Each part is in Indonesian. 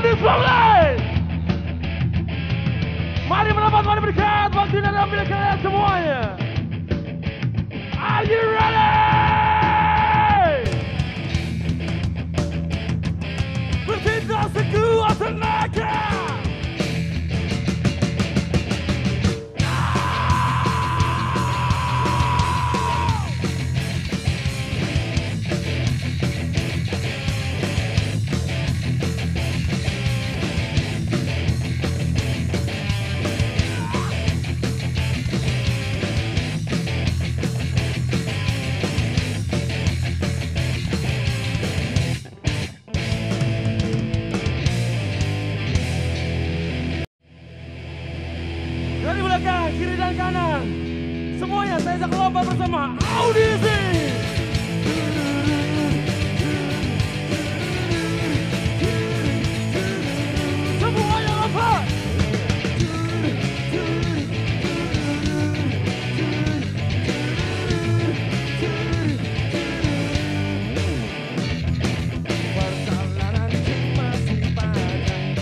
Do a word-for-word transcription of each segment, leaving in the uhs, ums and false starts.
display. Mari merapat, mari berkat. Waktu dan ambil kalian semuanya. Are you ready? Bertindak sekuat tenaga. Dari belakang, kiri dan kanan, semuanya saya ajak lompat bersama audisi. Semuanya lompat. Perjalanan masih panjang,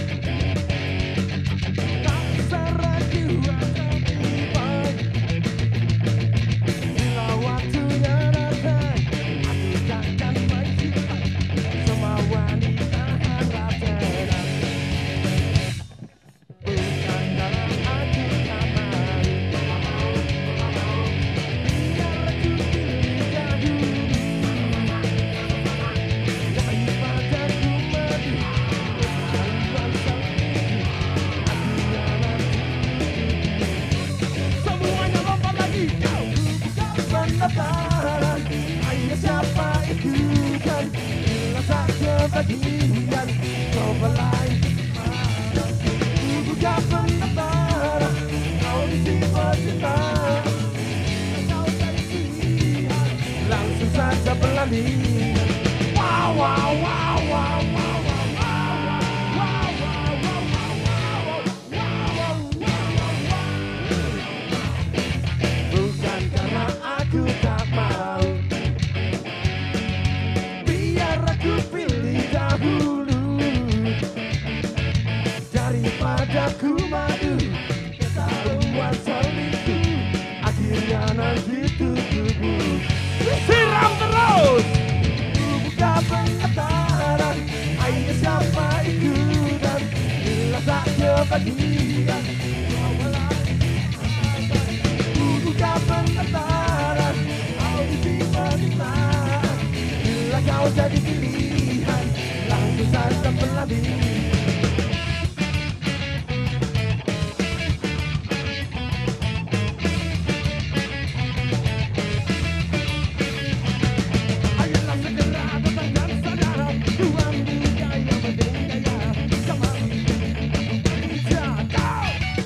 tak seraju bila waktunya datang, aku takkan mencintai semua wanita harap tenang. Bukan karena aku tak mau, biar aku pilih dahulu daripada ku madu haluan sang ibu. Aku yang semuanya lompat lagi. Penasaran, ayo siapa itu kan? Bila tak kebagian, kau belai. Bukan penasaran, kau disimpan cinta. Kau jadi pilihan, langsung saja berlari. Wow, wow, wow, wow, wow, wow, wow, wow, wow, wow, wow, wow, wow. Bukan karena aku tak mau, biar aku pilih dahulu daripada ku madu ketahuan selingkuh, akhirnya nanti tubuh siram terus. Buka pengantaran, ayo siapa ikutan, bila tak kebagian, kau belai. Buka pengantaran, audisi wanita. Bila kau jadi pilihan, langsung saja berlari. Ayolah segera datang dan sadar, Tuhan budaya berdaya. Kembali Indonesia, kau.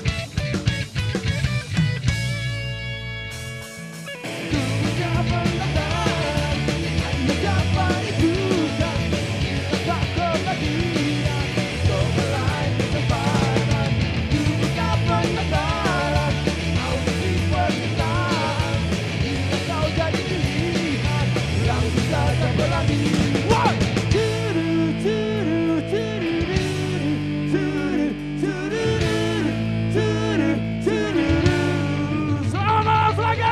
Buka pengantaran, ayo siapa ikutan, bila tak kebagian, kau belai kesempatan. Buka pengantaran, audisi wanita. Bila kau jadi pilihan, langsung saja berlari. One, two, two, two, two, selamat lagi.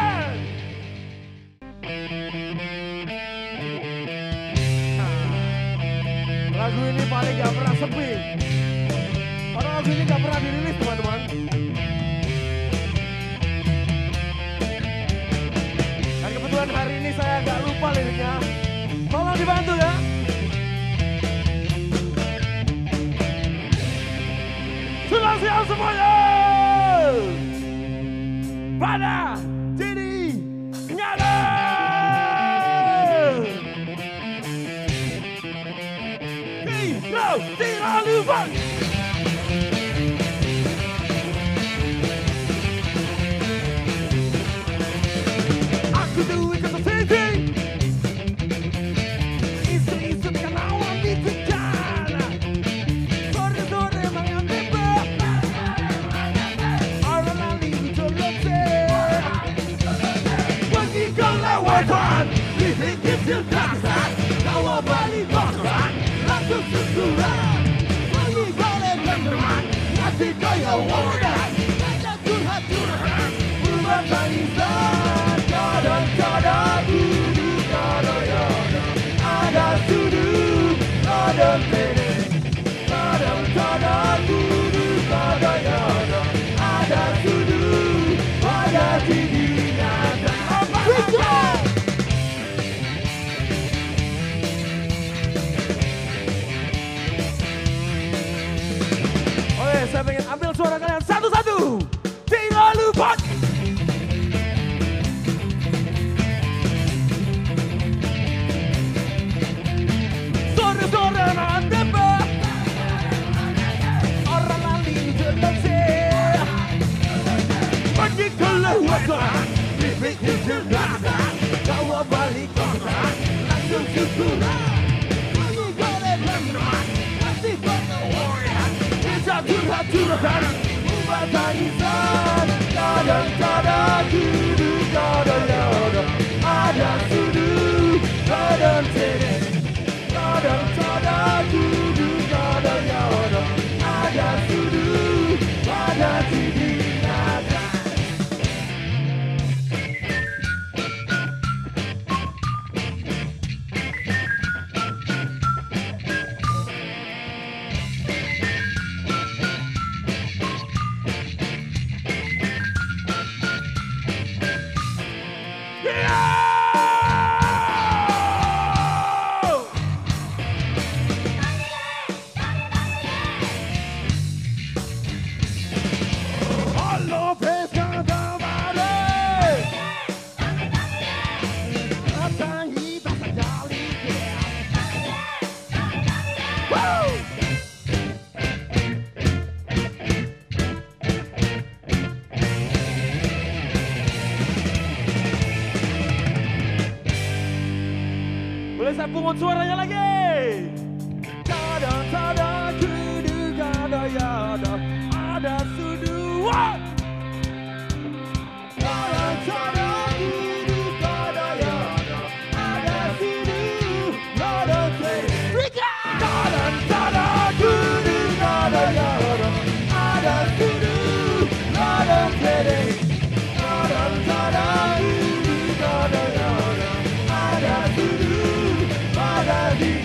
Lagu ini paling gak pernah sepi. Karena lagu ini gak pernah dirilis, teman-teman. Dan kebetulan hari ini saya gak lupa liriknya. Tolong dibantu ya. Sudah siap semuanya? Pada diri nyata. Tidak, tidak lupa. Aku duit kata sisi, isu-isu kan awan di sejarah. Sore-sore mengambil orang lali colok-colok. Pergi kelewatan, sedikit silkasan, kau balik kosan, langsung susuran. masih kaya warna. Ada curhat curhat, buat tangisan. Kadang kadang duduk kadang yada. Ada sudut, kadang pede. Kadang kadang duduk kadang yada. Ada sudut, ada tinggi nada. Oke, saya pengen ambil suara kalian satu-satu. Tinggal lupa. Sore-sore nanti bah. Orang lain jelas sih. Pergi kelewatan, bikin jelas. Kau balik kosan, langsung syukuran. Kamu boleh berteman, masih berteman. Bisa curhat-curhatan, ubah tangisan. Kadang-kadang duduk, kadang-kadang ada sudut, kadang sedih. Kadang-kadang duduk, kadang-kadang ada sudut, ada titik nada. Halo pescador kembali. Datang kita sekali. Woo! Boleh saya pungut suaranya lagi? Kadang-kadang duduk kadang-kadang ada sudut. Kadang-kadang duduk kadang-kadang ada sudut. Kadang-kadang duduk kadang-kadang ada sudut. Kadang-kadang duduk kadang-kadang ada sudut. Pada diri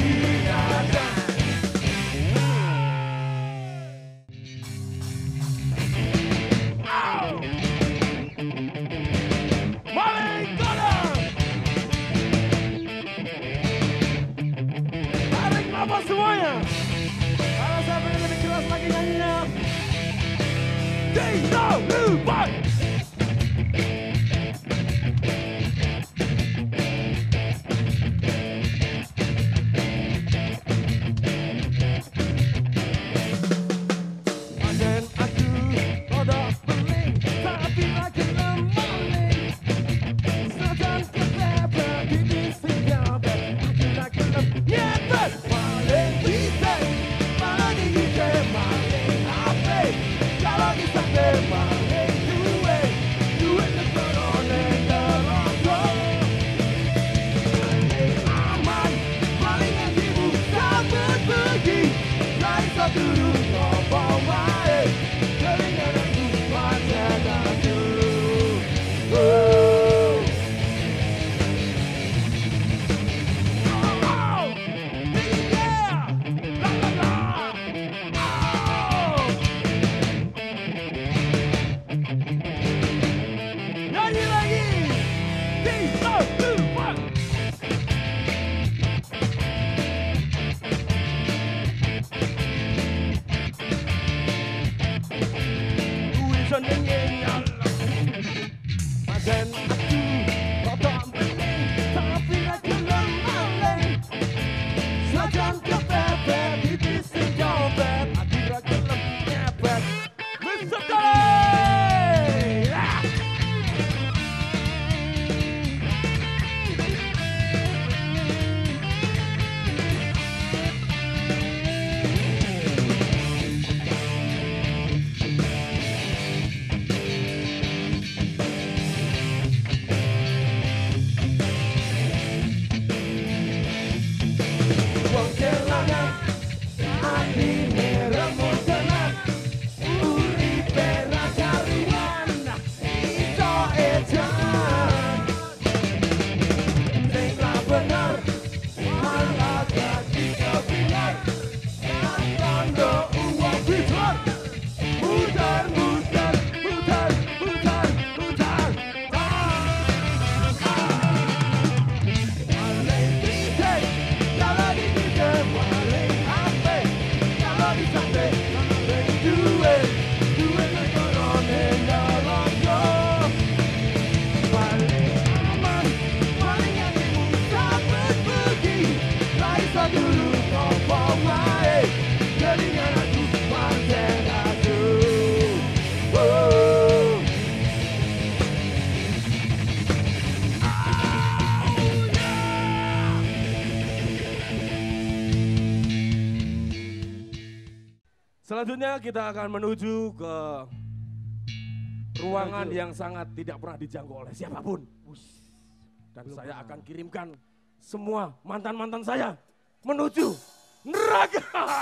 Selanjutnya kita akan menuju ke ruangan yang sangat tidak pernah dijangkau oleh siapapun. Dan saya akan kirimkan semua mantan-mantan saya menuju neraka.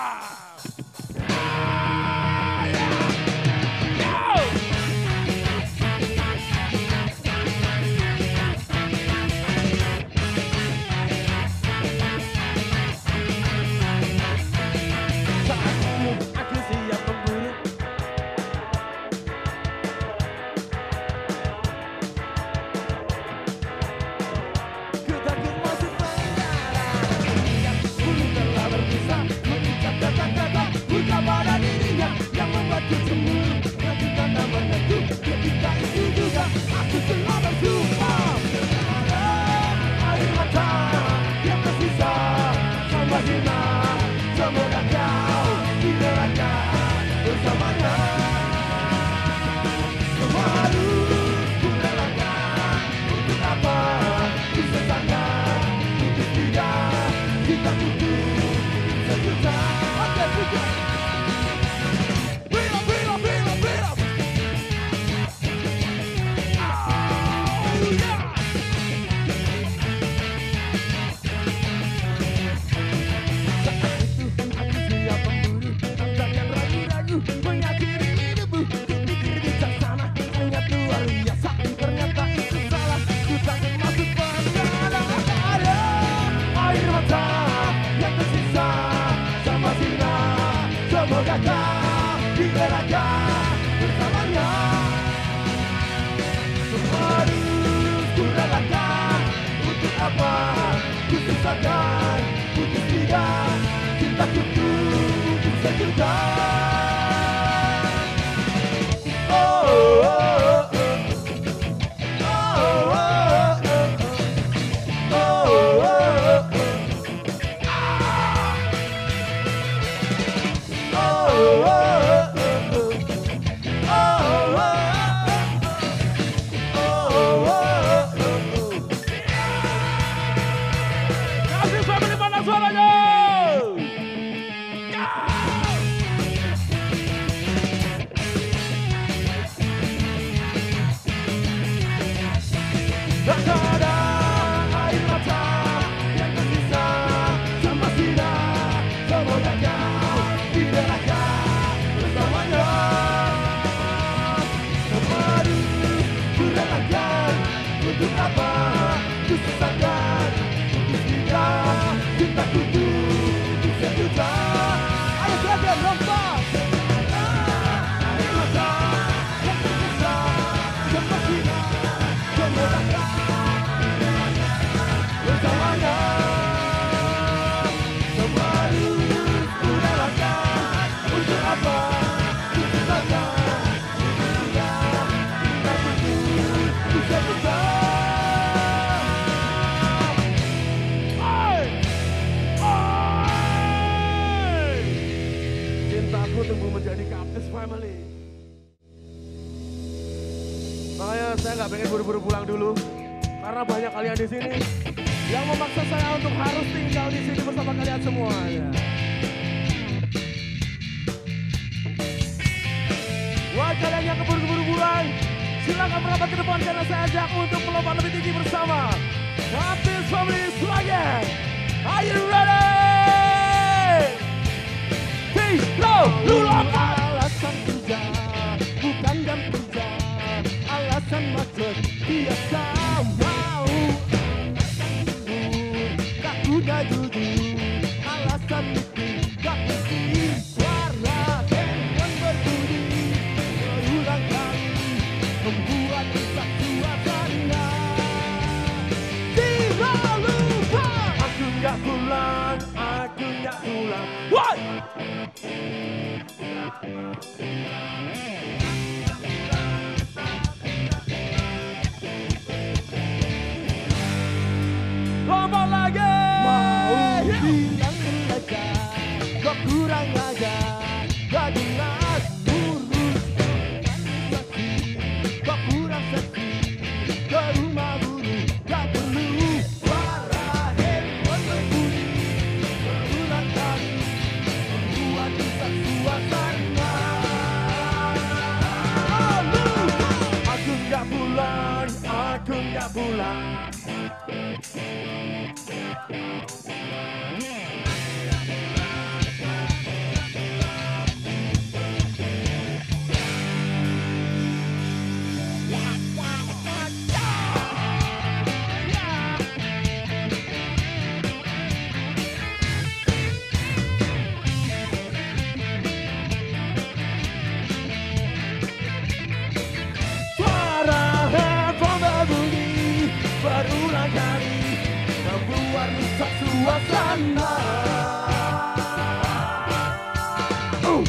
Saya nggak pengen buru-buru pulang dulu karena banyak kalian di sini yang memaksa saya untuk harus tinggal di sini bersama kalian semuanya. Buat kalian yang keburu-buru pulang, silakan merapat ke depan karena saya ajak untuk melompat lebih tinggi bersama Baptist Family Swagger. Are you ready? Tiga, lu lompat. Alasan kerja, bukan jam kerja. Alasan macet, biasa mau. Tak kuda jujur, alasan itu tak mesti. Suara handphone berbunyi berulang kali, membuat rusak suasana. Tidak lupa, aku nggak pulang, aku nggak pulang. What? keluar rusak suasana. uh.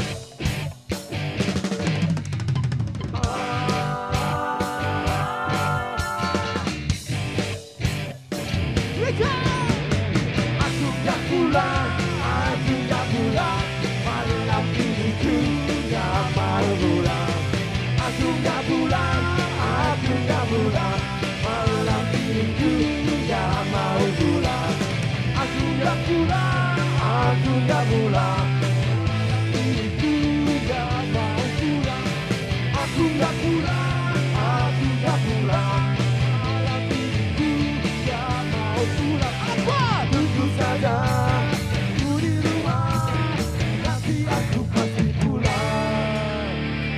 Aku gak pulang, aku gak pulang, malam ini ku gak mau pulang. Aku gak pulang, aku gak pulang, malam ini ku gak mau pulang. Aku gak pulang, aku gak pulang, ini ku gak mau pulang. Aku gak pulang, aku gak pulang, malam ini ku gak mau pulang. Apa? Tunggu saja, ku di rumah, nanti aku pasti pulang.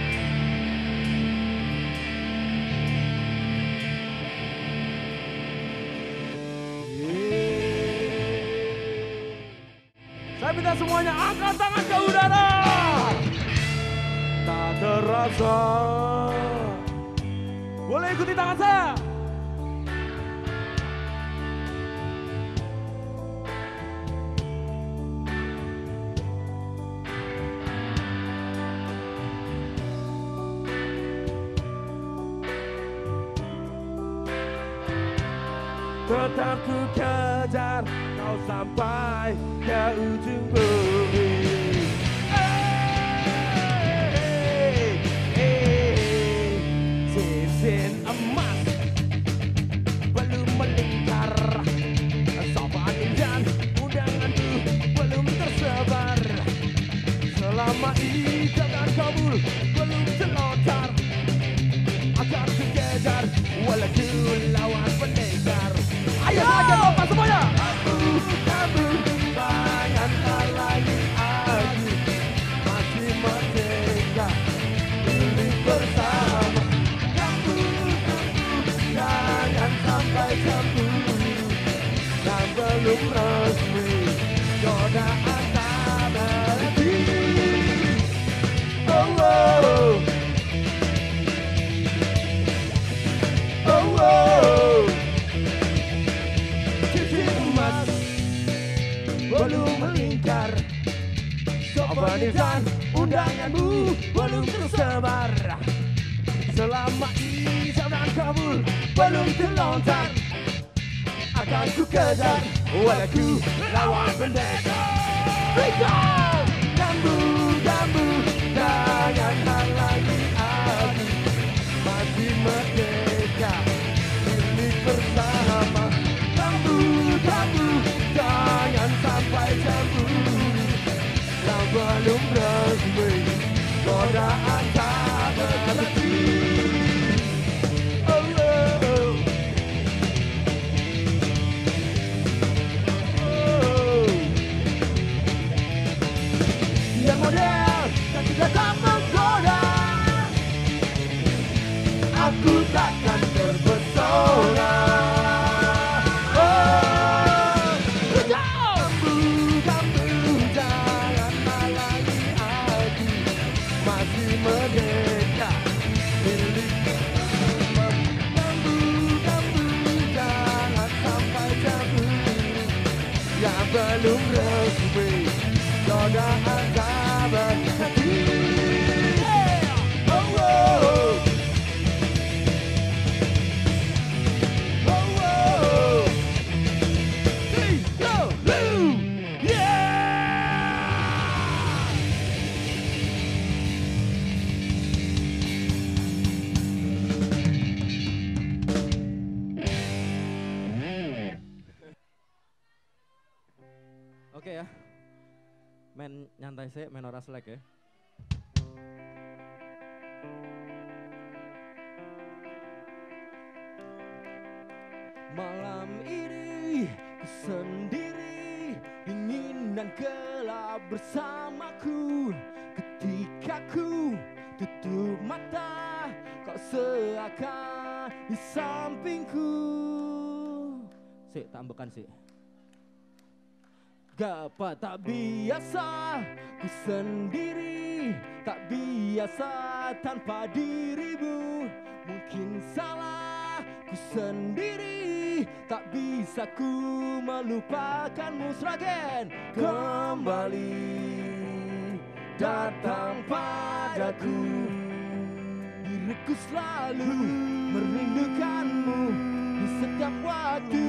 Saya minta semuanya angkat tangan ke udara. Tak terasa. Boleh ikuti tangan saya. Tetap ku kejar kau sampai ke ujung bumi. Hey, hey, cincin emas belum melingkar, sopan dan undanganku belum tersebar. Selama ijazah kabul belum terlontar, akan ku kejar walau ku lawan pendekar. Ayo lagi kompas semuanya. Aku kamu jangan halangi aku, masih merdeka pilih bersama. Kamu kamu jangan sampai cemburu, dan belum resmi godaan tak berhenti. Oh oh oh oh. Belum melingkar, sopan undanganmu belum tersebar. Selama ijazah kabul belum terlontar, akan ku kejar walau ku lawan pendekar. Kamu, kamu jangan halangi aku, masih merdeka pilih bersama. Kamu, kamu jangan sampai cemburu, yang belum resmi godaan tak berhenti. Oh, oh, oh. Oh. Yang model dan juga tak menggoda, aku takkan terpesona. Merdeka milik kamu, kamu jangan sampai cemburu, yang belum resmi godaan tak berhenti. Oh oh oh oh, three, go, blue, yeah. Oke ya, main nyantai sih, main ora selek ya. Malam ini ku sendiri, dingin dan gelap bersamaku. Ketika ku tutup mata, kau seakan di sampingku. Sik, tambahkan sih. Gapa tak biasa ku sendiri, tak biasa tanpa dirimu. Mungkin salah Ku sendiri tak bisa ku melupakanmu. Seragen kembali datang padaku. Diriku selalu merindukanmu di setiap waktu.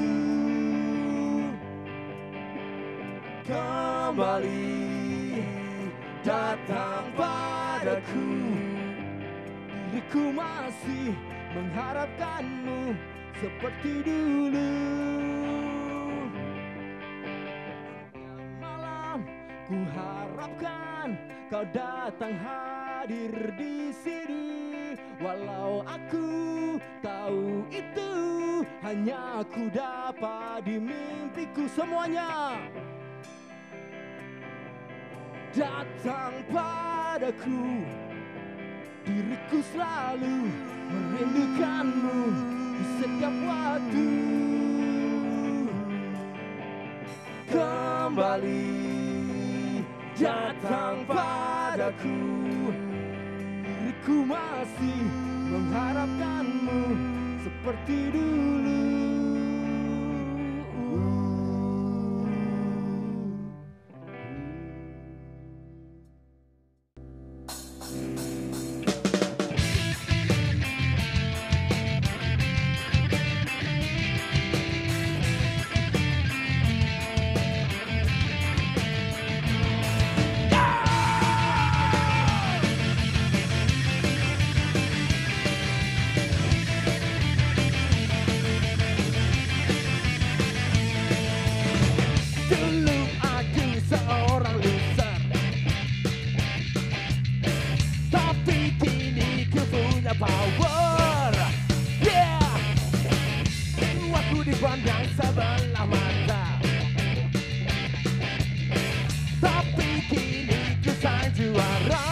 Kembali datang padaku. Diriku masih mengharapkanmu seperti dulu. Malam ku harapkan kau datang hadir di sini. Walau aku tahu itu hanya ku dapat di mimpiku. Semuanya datang padaku. Diriku selalu merindukanmu di setiap waktu. Kembali datang padaku. Diriku masih mengharapkanmu seperti dulu. Power, yeah. Aku dipandang sebelah mata, tapi kini ku sang juara.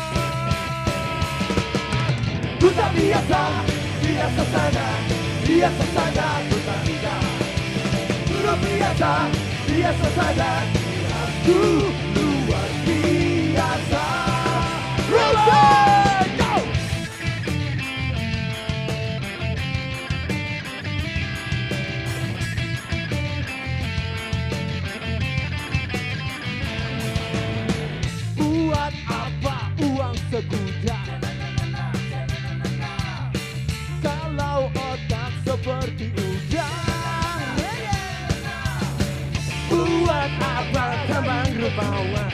Ku tak biasa, biasa saja, biasa saja. Ku tak tidak, ku biasa, biasa saja. Aku luar biasa. Rosie, go! Buat apa uang segudang kalau otak seperti udang? Buat apa kembang rupawan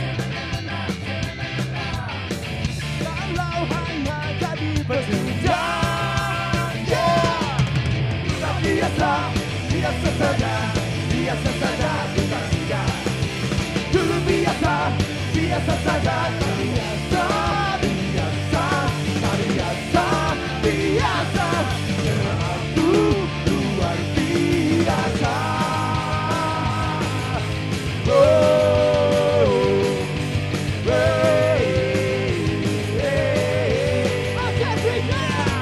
kalau hanya jadi pecundang? Yeah! Tak biasa, biasa saja, biasa saja, kita tidak. Dulu biasa, biasa saja, biasa, biasa, biasa, biasa. Aku luar biasa. Oh, hey, hey. Oke, berikutnya.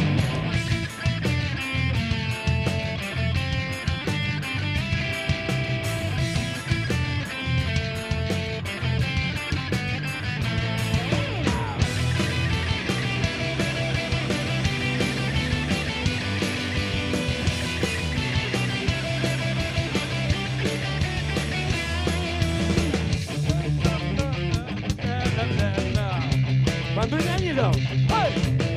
Bantu nyanyi dong. Hai.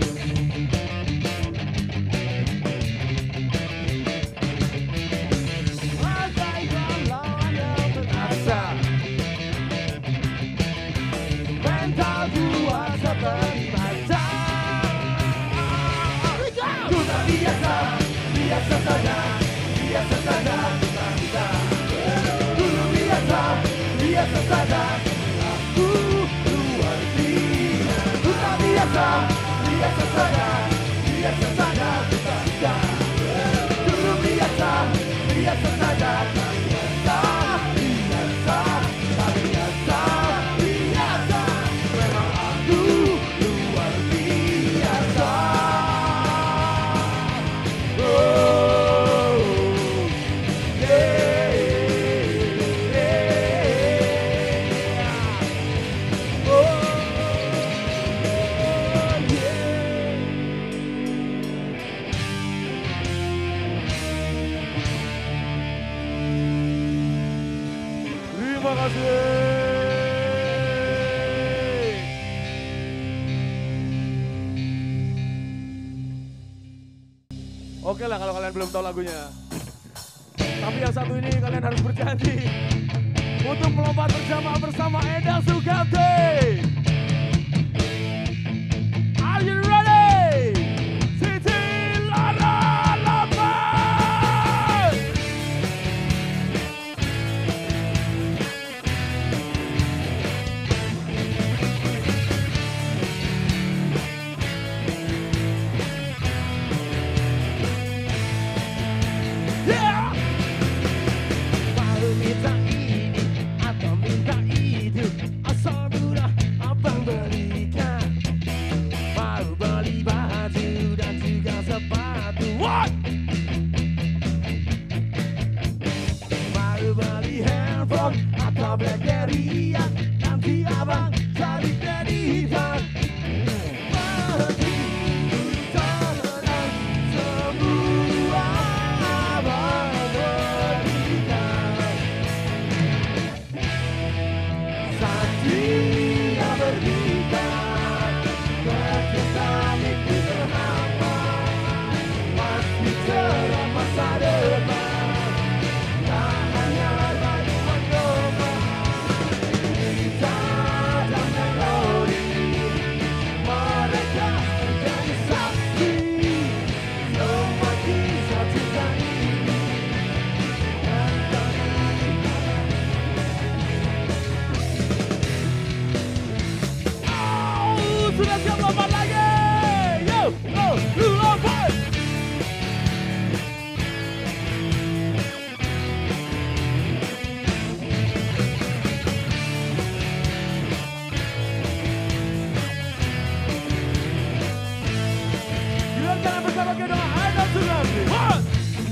Bagai galauan yang berasa, mental kuat seperti baja. Ku tak biasa, biasa saja, biasa saja, kita tidak. Dulu biasa, biasa saja. Aku luar biasa. Ku tak biasa, biasa saja, biasa saja, kita tidak. Dulu biasa, biasa saja, biasa, biasa, biasa, biasa. Memang aku luar biasa. Oh, yeah, yeah. Oh, yeah. Oke lah kalau kalian belum tahu lagunya. Tapi yang satu ini kalian harus berjanji untuk melompat bersama bersama Endang Sugante. Are you ready? Siti Lara Lapan. Yeah. Mau minta ini atau minta itu, asal murah abang belikan. Mau beli baju dan juga sepatu. What? Mau beli handphone atau BlackBerry, nanti abang cari kreditan. Bagi usahakan semua abang berikan. Satria berikan kekasih terhamba, pasti cerah masa depan. Tak hanya bagi mencoba, kita dan melodi, mereka menjadi saksi semua kisah cinta ini. Dan oh, sudah siap lompat lagi. Yo, yo, lu lompat. Silakan bersama kita Endang Sugante. One.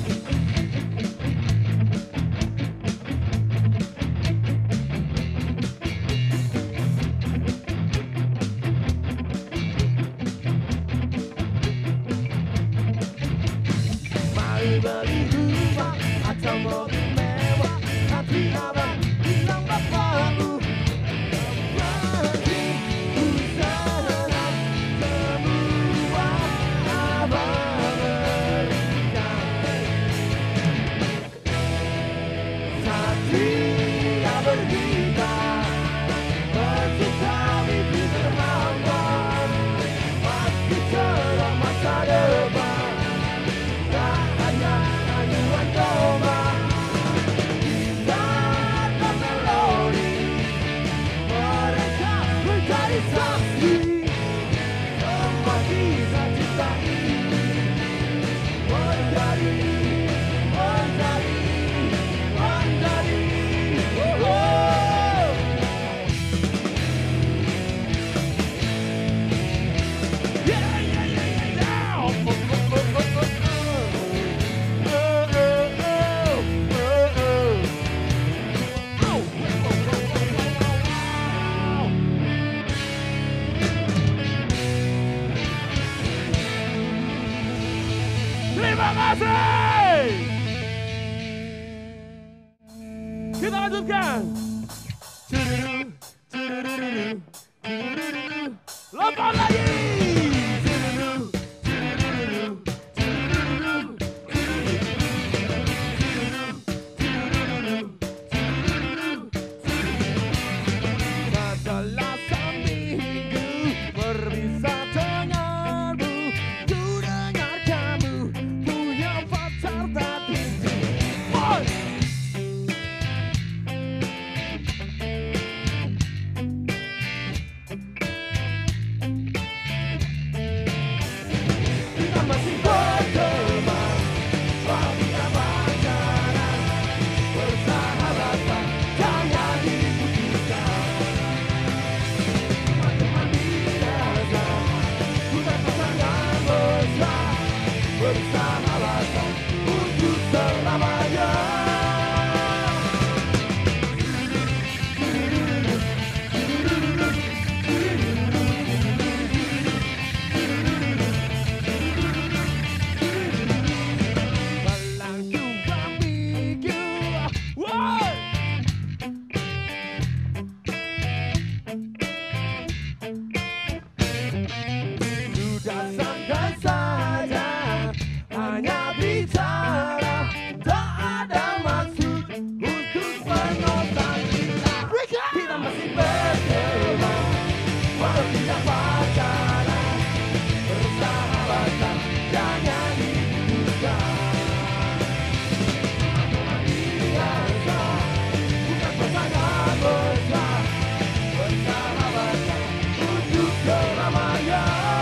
Mau beli rumah atau mobil mewah, nanti abang bilang bapakmu. Bagi usahakan semua abang berikan. Satria berikan berjuta mimpi terhamba, pasti cerah masa depan. Tak hanya ajuan domba, kita dan melodi, mereka menjadi saksi semua kisah cinta ini. Menjadi, menjadi, menjadi. Oh, oh. Yeah, yeah, yeah, yeah, yeah. Oh, oh, oh, oh, oh, oh. Oh, oh, oh, oh, oh. Oh, oh, oh, oh, oh, oh. Terima kasih. Kita lanjutkan. Tududu, tududu, tududu. Lompat lagi. Tududu, tududu, tududu, tududu, tududu. Setelah seminggu berpisah denganmu, ku dengar kamu punya pacar tapi boy. walau tidak pacaran, persahabatan jangan diputuskan. Teman biasa, bukan pasangan mesra, persahabatan untuk selamanya.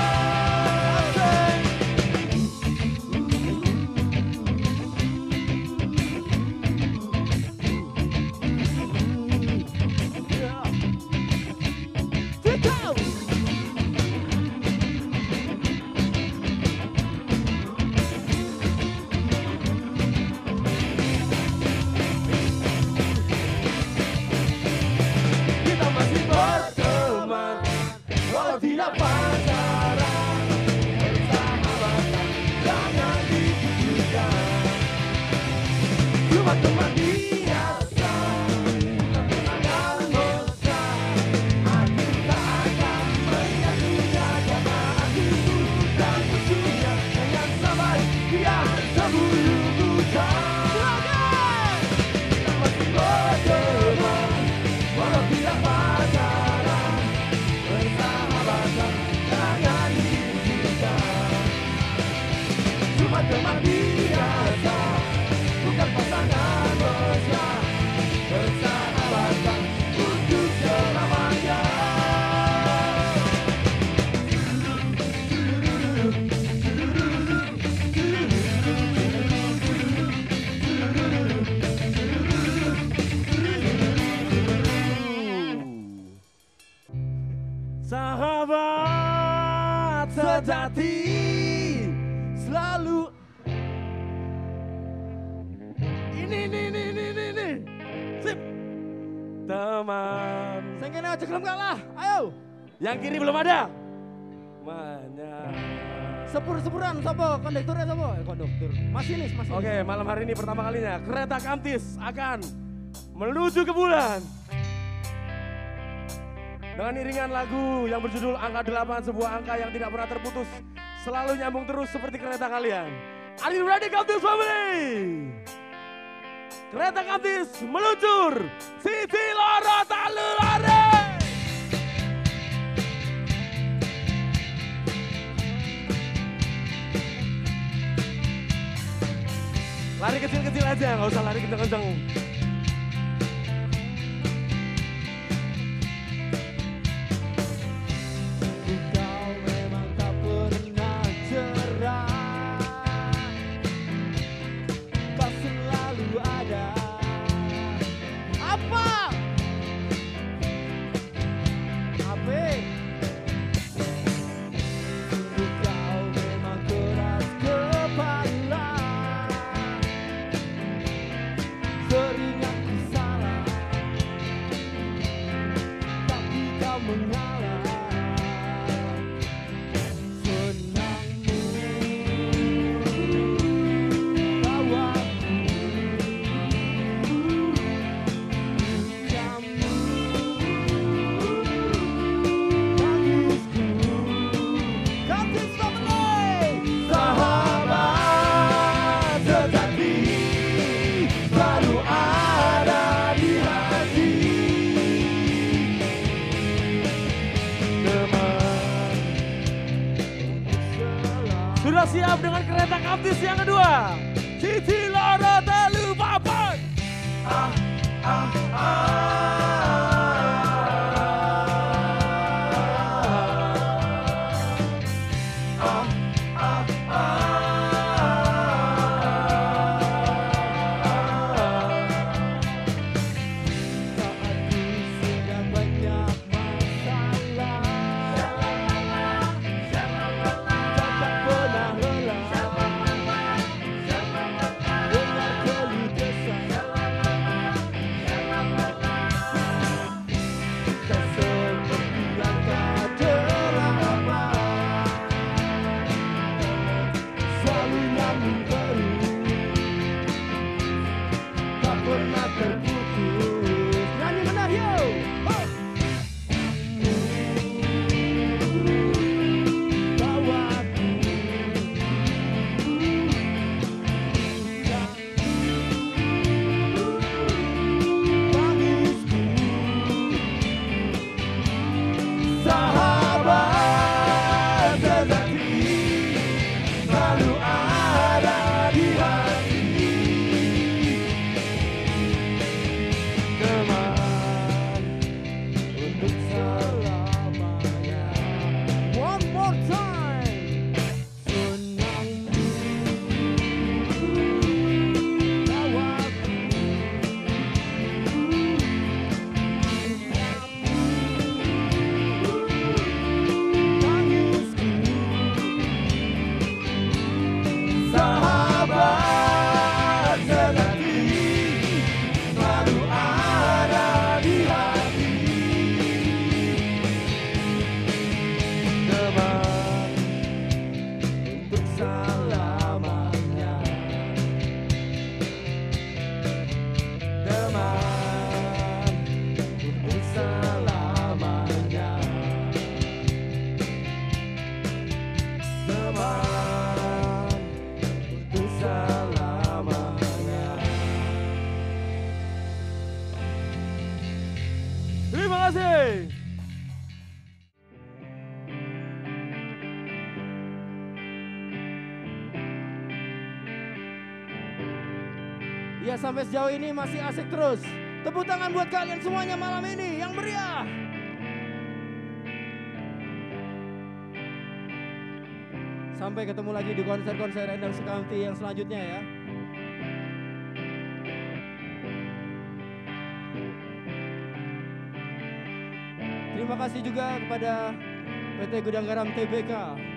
Kita masih berteman, walau tidak pacaran, persahabatan jangan diputuskan. Cuma teman biasa, bukan pasangan mesra. Aku tak akan menyatunya karena aku bukan musuhnya. Dengan sabar dia sebelum buta. Kita masih berteman, walau tidak pacaran, persahabatan jangan diputuskan. Cuma teman biasa, bukan pasangan mesra, persahabatan untuk selamanya. Sahabat sejati selalu ini ini ini ini ini ini sip teman. Sengkene aja gelem kalah. Ayo. Yang kiri belum ada. Mana? Sepur-sepuran sapa? Kondekturnya sapa? Eh, konduktur. Masinis, masinis. Oke, malam hari ini pertama kalinya kereta Kamtis akan menuju ke bulan. Dengan iringan lagu yang berjudul Angka delapan, sebuah angka yang tidak pernah terputus, selalu nyambung terus seperti kereta kalian. Are you ready, Kamtis family? Kereta Kamtis meluncur, siji loro talu lare. Lari kecil-kecil aja, nggak usah lari kenceng-kenceng. Kau memang tak pernah cerah, kau selalu ada. Apa? Apa? Kau memang keras kepala, sering aku salah, tapi kau mengalah. Senangmu tawaku, kamu tangisku. Kamtis family. Sahabat sejati selalu ada di hati. Teman sudah siap dengan kereta Kamtis yang kedua. Cici loro telu papat. Ah ah ah. Ah, ah, saat ku sedang banyak masalah, tak pernah lelah dengar keluh kesah. Ya sampai sejauh ini masih asik terus. Tepuk tangan buat kalian semuanya malam ini yang meriah. Sampai ketemu lagi di konser-konser Enders County yang selanjutnya ya. Terima kasih juga kepada P T Gudang Garam T B K.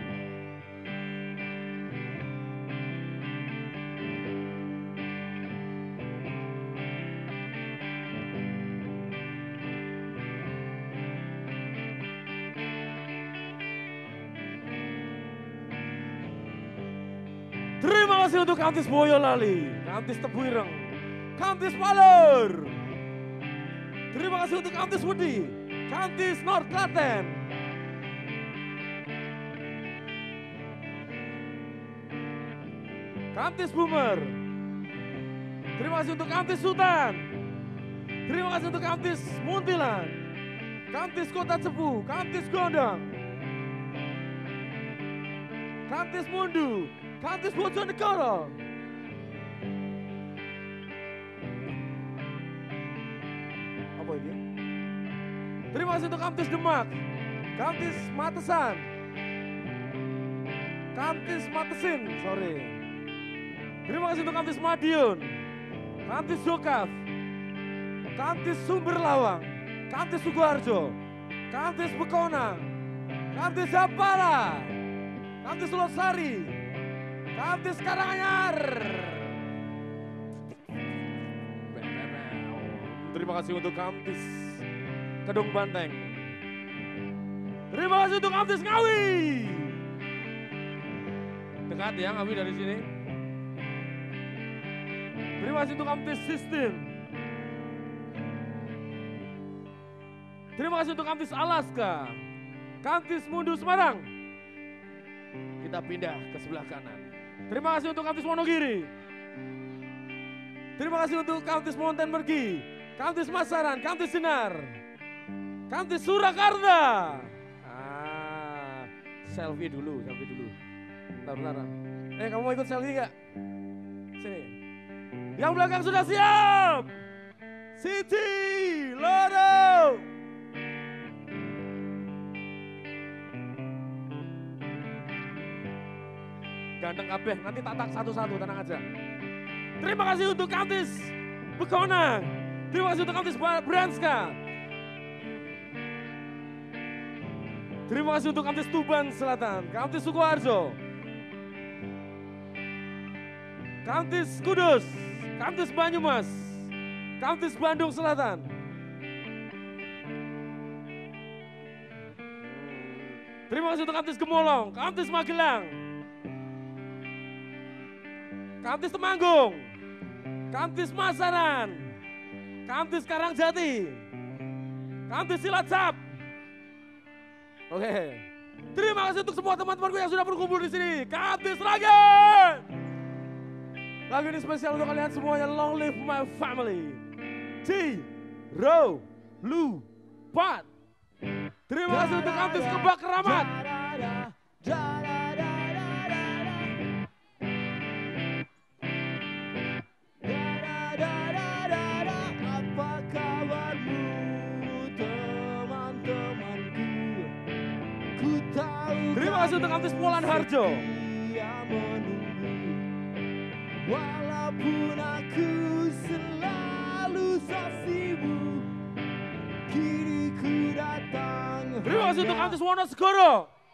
Terima kasih untuk Kantis Boyolali, Kantis Tebuireng, Kantis Palur. Terima kasih untuk Kantis Wedi, Kantis North Klaten. Kantis Boomer. Terima kasih untuk Kantis Sultan. Terima kasih untuk Kantis Muntilan, Kantis Kota Cepu, Kantis Gondang, Kantis Mundu, Kantis Bojonegoro. Apa ini? Terima kasih untuk Kantis Demak, Kantis Matesan, Kantis Matesin, sorry. Terima kasih untuk Kantis Madiun, Kantis Jokaf, Kantis Sumber Lawang, Kantis Sukoharjo, Kantis Bekona, Kantis Japara, Kantis Losari, Kantis Karanganyar. Terima kasih untuk Kantis Kedung Banteng. Terima kasih untuk Kantis Ngawi. Dekat ya Ngawi dari sini. Terima kasih untuk Kantis Sistem. Terima kasih untuk Kantis Alaska, Kantis Mundu Semarang. Kita pindah ke sebelah kanan. Terima kasih untuk Kantis Wonogiri. Terima kasih untuk Kantis Mountain Mergi, Kantis Masaran, Kantis Sinar, Kantis Surakarta. Ah, selfie dulu, selfie dulu. Bentar, bentar. Eh, kamu mau ikut selfie nggak? Sini. Yang belakang sudah siap. Siti, Loro. Ganteng kabeh, nanti tatak satu-satu, tenang aja. Terima kasih untuk Kantis Bekona. Terima kasih untuk Kantis Branska. Terima kasih untuk Kantis Tuban Selatan, Kantis Sukoharjo, Kantis Kudus, Kantis Banyumas, Kantis Bandung Selatan. Terima kasih untuk Kantis Gemolong, Kantis Magelang, Kantis Temanggung, Kantis Masaran, Kantis Karangjati, Kantis Cilacap. Oke. Terima kasih untuk semua teman-temanku yang sudah berkumpul di sini. Kantis Ragen. Lagu ini spesial untuk kalian semuanya. Long live my family. T. Ro. Lu. Pat. Terima kasih untuk Kantis Kebak Keramat. Terima kasih untuk Kantis Polan Harjo. Walaupun aku selalu sibuk, kini ku datang. Terima kasih untuk Kantis Wonosegoro.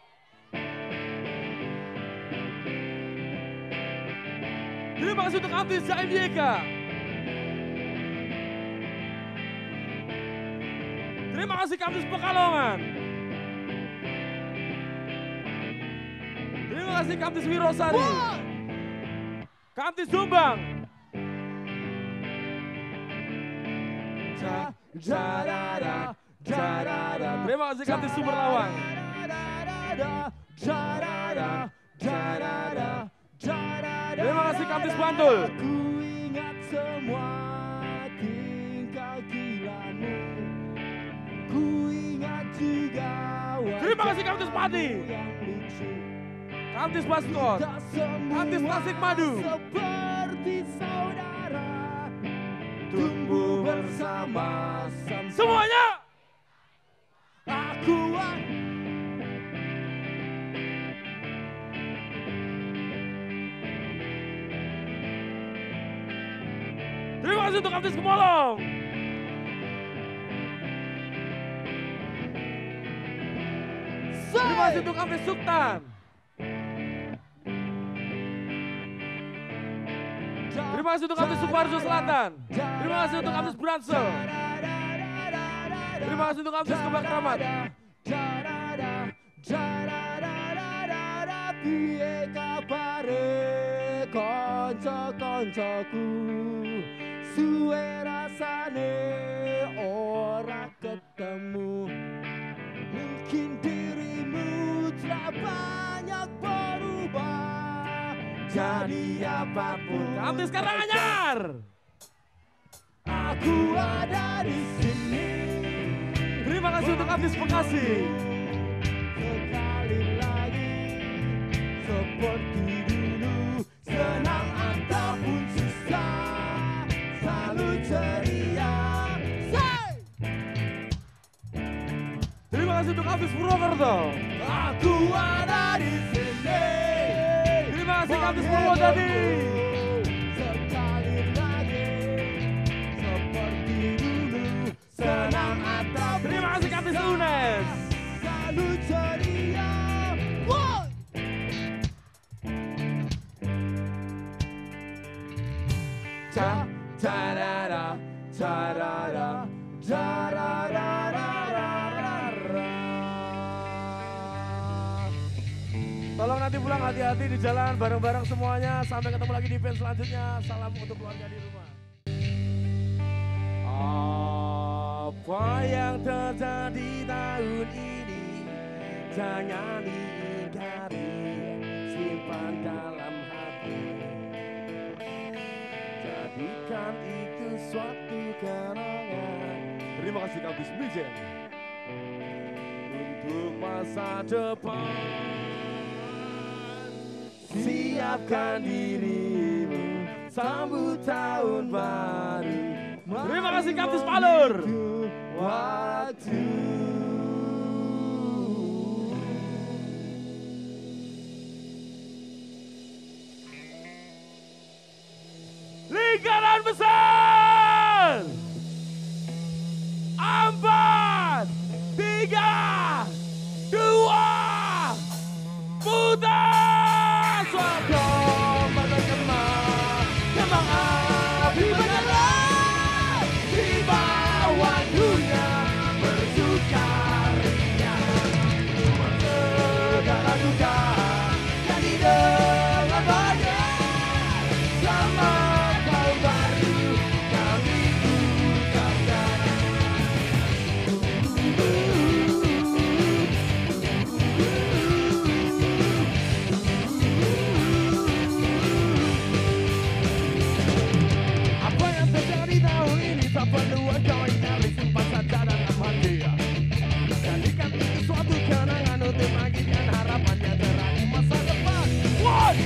Terima kasih untuk Kantis Jaim Yeka. Terima kasih Kantis Pekalongan. Terima kasih Kantis Wirosari. Kantis Jombang. Terima kasih Kantis Sumberlawang. Terima kasih Kantis Bantul. Ku ingat semua tingkah gilamu. Ku ingat juga. Terima kasih Kantis Pati. Kantis Baskor, Kantis Tasik Madu, seperti saudara, tumbuh bersama sampai Semuanya. aku akan Terima kasih untuk Kapten Kemolong. Terima kasih untuk Kapten Sultan. Terima kasih untuk Kapten Sukoharjo Selatan. Terima kasih untuk Kapten Bransel. Terima kasih untuk Kapten Kembang Kramat. piye kabare kanca-kancaku suwe rasane ora ketemu mungkin dirimu telah banyak berubah jadi apapun Kapten Karanganyar. aku ada di sini. Terima kasih untuk Kapten Bekasi. Sekali lagi seperti dulu, senang ataupun susah, selalu ceria. Say! Terima kasih untuk Kapten Purwokerto. Aku ada di sini. Terima kasih Kapten Purwodadi. Sekali lagi seperti dulu, senang ataupun Terima kasih Kapten Unes. selalu ceria. One. Ta ta da da ta da da da da da da da da. Tolong nanti pulang hati-hati di jalan bareng-bareng semuanya. Sampai ketemu lagi di event selanjutnya. Salam untuk keluarga di rumah. Apa yang terjadi tahun ini jangan diingkari, simpan dalam hati. Jadikan itu suatu kenangan. Terima kasih Kapten Mijen untuk masa depan. Siapkan dirimu sambut tahun baru. Terima kasih Kapten Spalur. Waktu Lingkaran besar. Empat, tiga, dua, putar. Suara bergema, kembang api menyala di bawah dunia bersukaria. Segala duka jadi dengan bahagia. Selamat tahun baru kami ucapkan. Apa yang terjadi tahun ini tak perlu kau ingari, simpan saja dalam hati. Jadikan itu suatu kenangan untuk bagikan harapannya cerah di masa depan. One.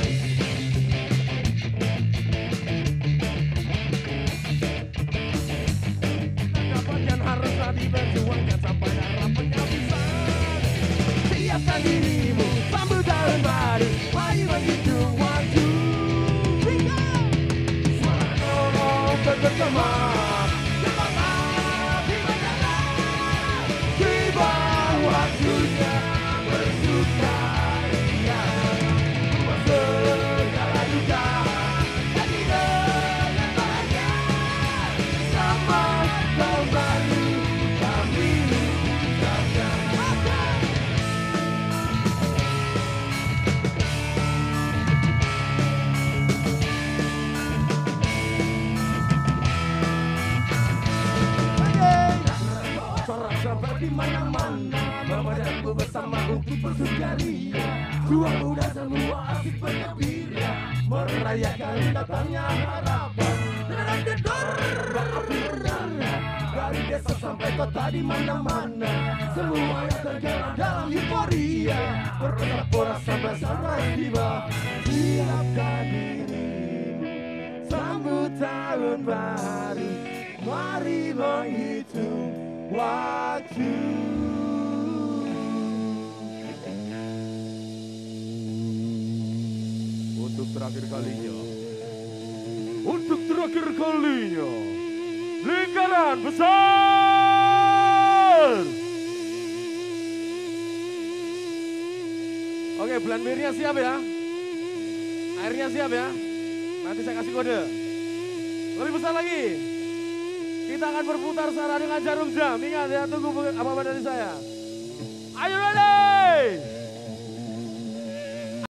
Dapatkan haruslah diperjuangkan sampai harapannya bisa. Siapkan dirimu sambut tahun baru. Mari menghitung waktu. Suara tolong bergema. Kembang api menyala di bawah dunia bersukaria. Segala duka jadi dengan bahagia. Selamat tahun baru kami ucapkan. Sorak sorak di mana-mana, bawa dan gue bersama untuk bersukaria. Tua muda semua asik bergembira, merayakan datangnya harapan. Dan gedor berapi menyala, dari desa sampai kota di mana-mana, semua yang tergerak dalam euforia. Berporak-porak sampai sunrise tiba. Siapkan dirimu, sambut tahun baru, mari menghitung waktu. Untuk terakhir kalinya, untuk terakhir kalinya, lingkaran besar. Oke, bulan birnya siap ya. Airnya siap ya. Nanti saya kasih kode. Lebih besar lagi. Kita akan berputar secara dengan jarum jam. Ingat ya, tunggu apa-apa dari saya.